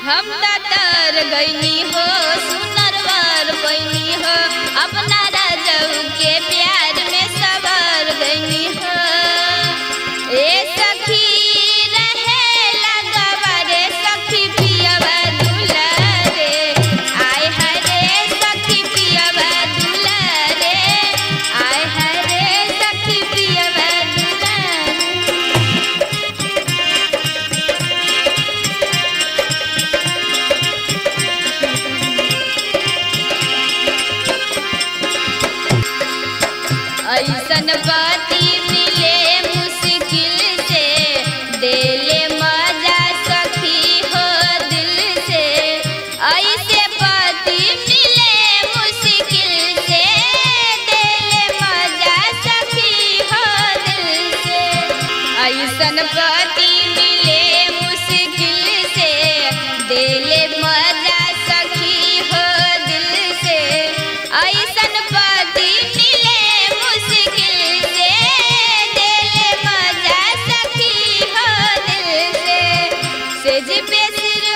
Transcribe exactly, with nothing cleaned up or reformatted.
हम तर गईनी हो सुनरवर पैनी हो अपना राजऊ के प्यार में सवर गईनी हो। ए सखी रहे लगवारे सखी पियवा दुलारे आय हरे सखी पियवा दुलारे आय हरे सखी पियवा दुलारे। ऐसन पति मिले मुश्किल से देले मजा सखी हो दिल से। ऐसे पति मिले मुश्किल से देले मजा सखी हो दिल से। ऐसन पति मिले मुश्किल से देले मजा सखी हो दिल से। ऐसन पति सेज पे सिर